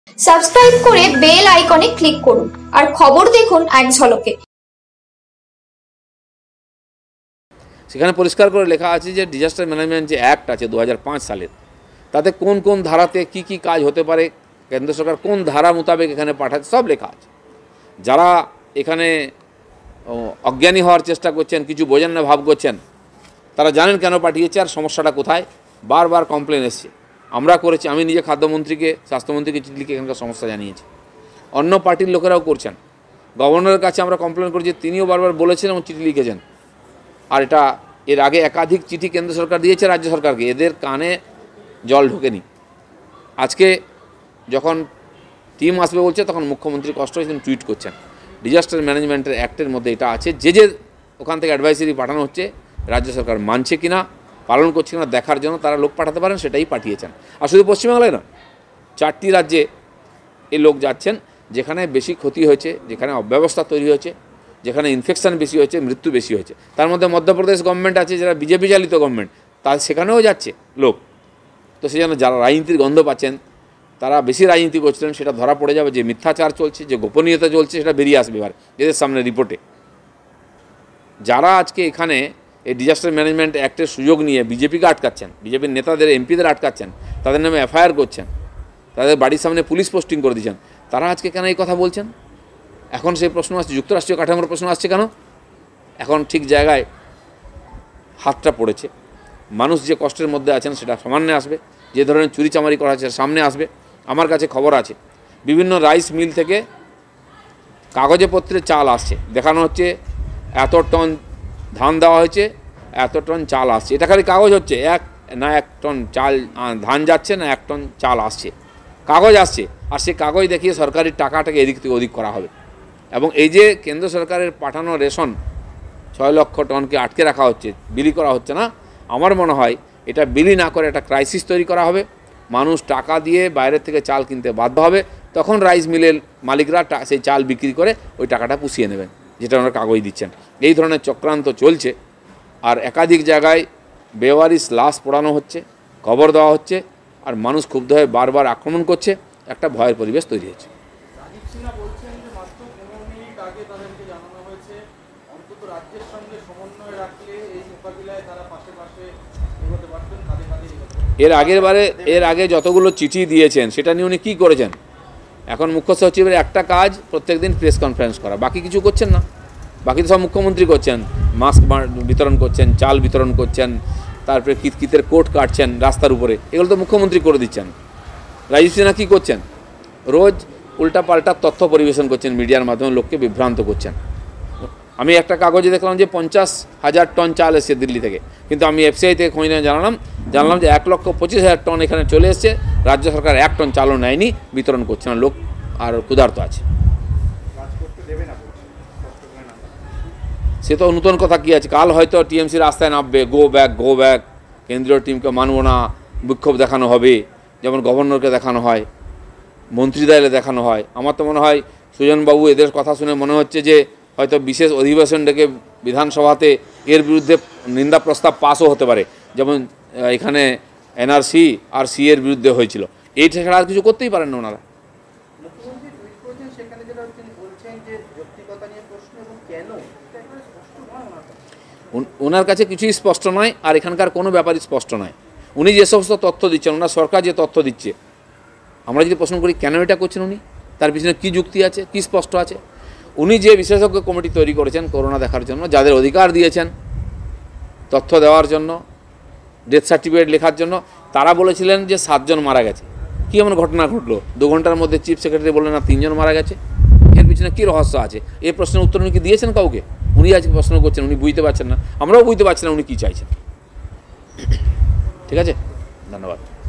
Subscribe করে bell আইকনে click করুন আর খবর দেখুন এক ঝলকে। সেখানে পরিষ্কার করে লেখা আছে যে ডিজাস্টার ম্যানেজমেন্ট যে অ্যাক্ট আছে 2005 সালের, তাতে কোন কোন ধারাতে কি কি কাজ হতে পারে, কেন্দ্র সরকার কোন ধারা মোতাবেক এখানে পাঠাচ্ছে সব লেখা আছে। যারা এখানে অজ্ঞানী হওয়ার চেষ্টা করছেন, কিছু বোঝেন না ভাব করছেন, তারা জানেন কেন পাঠিয়েছে আর সমস্যাটা কোথায়। বারবার কমপ্লেন এসছে, আমরা করেছি, আমি নিজে খাদ্যমন্ত্রীকে, স্বাস্থ্যমন্ত্রীকে চিঠি লিখে এখানকার সমস্যা জানিয়েছি, অন্য পার্টির লোকেরাও করছেন। গভর্নরের কাছে আমরা কমপ্লেন করেছি, তিনিও বারবার বলেছেন এবং চিঠি লিখেছেন। আর এটা এর আগে একাধিক চিঠি কেন্দ্র সরকার দিয়েছে রাজ্য সরকারকে, এদের কানে জল ঢোকেনি। আজকে যখন টিম আসবে বলছে তখন মুখ্যমন্ত্রী কষ্ট হয়েছে, তিনি টুইট করছেন। ডিজাস্টার ম্যানেজমেন্টের অ্যাক্টের মধ্যে এটা আছে, যে ওখান থেকে অ্যাডভাইসারি পাঠানো হচ্ছে রাজ্য সরকার মানছে কিনা, পালন করছে কিনা দেখার জন্য তারা লোক পাঠাতে পারেন, সেটাই পাঠিয়েছেন। আর শুধু পশ্চিমবাংলায় না, 4টি রাজ্যে এই লোক যাচ্ছেন যেখানে বেশি ক্ষতি হয়েছে, যেখানে অব্যবস্থা তৈরি হয়েছে, যেখানে ইনফেকশান বেশি হয়েছে, মৃত্যু বেশি হয়েছে। তার মধ্যে মধ্যপ্রদেশ গভর্নমেন্ট আছে, যারা বিজেপি চালিত গভর্নমেন্ট, তার সেখানেও যাচ্ছে লোক। তো সেই জন্য যারা রাজনীতির গন্ধ পাচ্ছেন, তারা বেশি রাজনীতি করছিলেন, সেটা ধরা পড়ে যাবে। যে মিথ্যাচার চলছে, যে গোপনীয়তা চলছে, সেটা বেরিয়ে আসবে এবার এদের সামনে রিপোর্টে। যারা আজকে এখানে এই ডিজাস্টার ম্যানেজমেন্ট অ্যাক্টের সুযোগ নিয়ে বিজেপিকে আটকাচ্ছেন, বিজেপির নেতাদের, এমপিদের আটকাচ্ছেন, তাদের নামে এফআইআর করছেন, তাদের বাড়ির সামনে পুলিশ পোস্টিং করে দিচ্ছেন, তারা আজকে কেন এই কথা বলছেন? এখন সেই প্রশ্ন আসছে, যুক্তরাষ্ট্রীয় কাঠামোর প্রশ্ন আসছে কেন? এখন ঠিক জায়গায় হাতটা পড়েছে। মানুষ যে কষ্টের মধ্যে আছেন সেটা সামান্যে আসবে, যে ধরনের চুরিচামারি করা হচ্ছে সামনে আসবে। আমার কাছে খবর আছে, বিভিন্ন রাইস মিল থেকে কাগজে পত্রে চাল আসছে, দেখানো হচ্ছে এত টন ধান দেওয়া হয়েছে, এত টন চাল আসছে। এটা খালি কাগজ হচ্ছে, এক টন চাল ধান যাচ্ছে না 1 টন চাল আসছে, কাগজ আসছে। আর সে কাগজ দেখিয়ে সরকারি টাকাটাকে এদিক থেকে ওদিক করা হবে। এবং এই যে কেন্দ্র সরকারের পাঠানো রেশন 6 লক্ষ টনকে আটকে রাখা হচ্ছে, বিলি করা হচ্ছে না, আমার মনে হয় এটা বিলি না করে একটা ক্রাইসিস তৈরি করা হবে। মানুষ টাকা দিয়ে বাইরের থেকে চাল কিনতে বাধ্য হবে, তখন রাইস মিলের মালিকরা সেই চাল বিক্রি করে ওই টাকাটা পুষিয়ে নেবেন, যেটা ওনারা কাগজ দিচ্ছেন। এই ধরনের চক্রান্ত চলছে। আর একাধিক জায়গায় বেওয়ারিশ লাশ পোড়ানো হচ্ছে, খবর দেওয়া হচ্ছে, আর মানুষ ক্ষুব্ধ হয়ে বারবার আক্রমণ করছে, একটা ভয়ের পরিবেশ তৈরি হয়েছে। এর আগে যতগুলো চিঠি দিয়েছেন সেটা নিয়ে উনি কী করেছেন? এখন মুখ্য সচিবের একটা কাজ প্রত্যেক দিন প্রেস কনফারেন্স করা, বাকি কিছু করছেন না। বাকি তো সব মুখ্যমন্ত্রী করছেন, মাস্ক বিতরণ করছেন, চাল বিতরণ করছেন, তারপরে কিতের কোট কাটছেন রাস্তার উপরে, এগুলো তো মুখ্যমন্ত্রী করে দিচ্ছেন। রাজীব সিনহা কী করছেন? রোজ উল্টাপাল্টা তথ্য পরিবেশন করছেন, মিডিয়ার মাধ্যমে লোককে বিভ্রান্ত করছেন। আমি একটা কাগজে দেখলাম যে 50,000 টন চাল এসছে দিল্লি থেকে, কিন্তু আমি এফসিআই থেকে খোঁজ নিয়ে জানলাম যে 1,25,000 টন এখানে চলে এসছে, রাজ্য সরকার 1 টন চালও নেয়নি, বিতরণ করছে না, লোক আর ক্ষুধার্ত আছে। সে তো নতুন কথা কী আছে? কাল হয়তো টিএমসি রাস্তায় নামবে, গো ব্যাক, কেন্দ্রীয় টিমকে মানব না, বিক্ষোভ দেখানো হবে, যেমন গভর্নরকে দেখানো হয়, মন্ত্রীদের দেখানো হয়। আমার তো মনে হয় সুজনবাবু এদের কথা শুনে মনে হচ্ছে যে হয়তো বিশেষ অধিবেশন ডেকে বিধানসভাতে এর বিরুদ্ধে নিন্দা প্রস্তাব পাসও হতে পারে, যেমন এখানে এনআরসি আর সি এর বিরুদ্ধে হয়েছিল। এই ছাড়া আর কিছু করতেই পারেন না ওনারা। ওনার কাছে কিছুই স্পষ্ট নয়, আর এখানকার কোনো ব্যাপারই স্পষ্ট নয়। উনি যে সমস্ত তথ্য দিচ্ছেন, ওনার সরকার যে তথ্য দিচ্ছে, আমরা যদি প্রশ্ন করি কেন এটা করছেন উনি, তার পিছনে কী যুক্তি আছে, কী স্পষ্ট আছে? উনি যে বিশেষজ্ঞ কমিটি তৈরি করেছেন করোনা দেখার জন্য, যাদের অধিকার দিয়েছেন তথ্য দেওয়ার জন্য, ডেথ সার্টিফিকেট লেখার জন্য, তারা বলেছিলেন যে 7 জন মারা গেছে। কী এমন ঘটনা ঘটলো 2 ঘন্টার মধ্যে চিফ সেক্রেটারি বললেন না 3 জন মারা গেছে? এর পিছনে কী রহস্য আছে? এই প্রশ্নের উত্তর উনি কি দিয়েছেন কাউকে? উনি আজকে প্রশ্ন করছেন, উনি বুঝতে পারছেন না, আমরাও বুঝতে পারছি না উনি কী চাইছেন। ঠিক আছে, ধন্যবাদ।